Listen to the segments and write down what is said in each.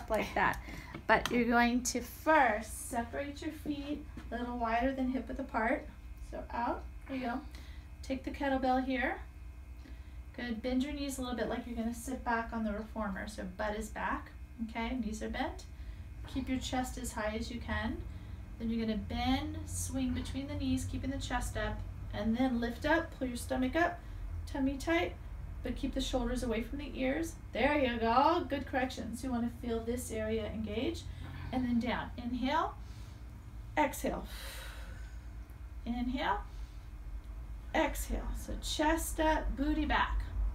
up like that. But you're going to first separate your feet a little wider than hip width apart. So out, there you go. Take the kettlebell here. Good, bend your knees a little bit like you're gonna sit back on the reformer. So butt is back, okay, knees are bent. Keep your chest as high as you can. Then you're gonna bend, swing between the knees, keeping the chest up, and then lift up, pull your stomach up, tummy tight, but keep the shoulders away from the ears. There you go, good correction. So you wanna feel this area engage, and then down. Inhale, exhale. Inhale, exhale. So chest up, booty back.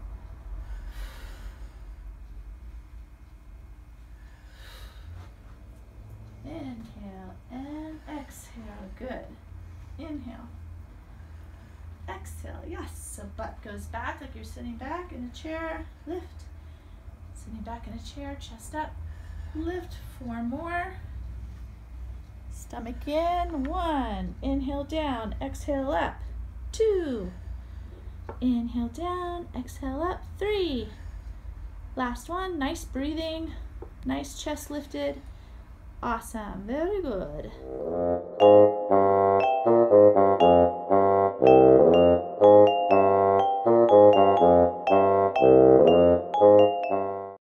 Inhale and exhale, good. Inhale, exhale, yes. So butt goes back like you're sitting back in a chair, lift. Sitting back in a chair, chest up, lift. 4 more. Stomach in, 1. Inhale down, exhale up, 2. Inhale down, exhale up, 3. Last one, nice breathing, nice chest lifted. Awesome, very good.